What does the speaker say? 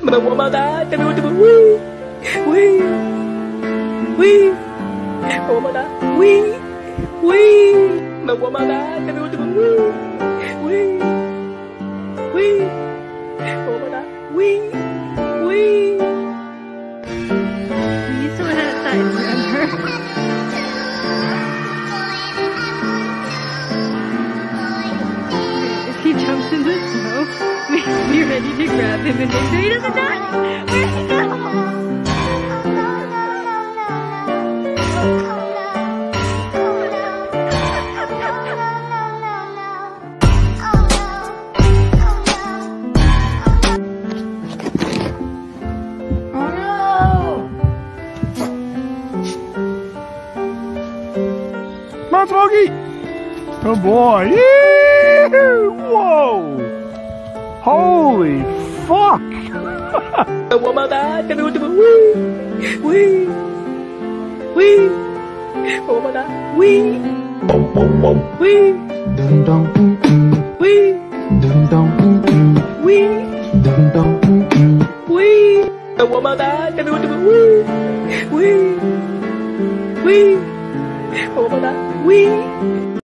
Não vou mandar, teve o último. Ui, ui, ui. Vou mandar. Ui, ui. Não vou mandar, teve o último. Ui, ui, ui. Vou mandar. Ui, ui. You used to live outside, remember? If he jumps in the snow, be ready to grab him and make sure he doesn't die. Where'd he go? Smokey! Oh boy! Yee! Whoa! Holy fuck! Não vou mandar, teve o último. Ui, ui, ui. Vou mandar. Ui, ui, ui, ui, ui. Não vou mandar, teve o último. Ui, ui, ui. Vou mandar. Ui.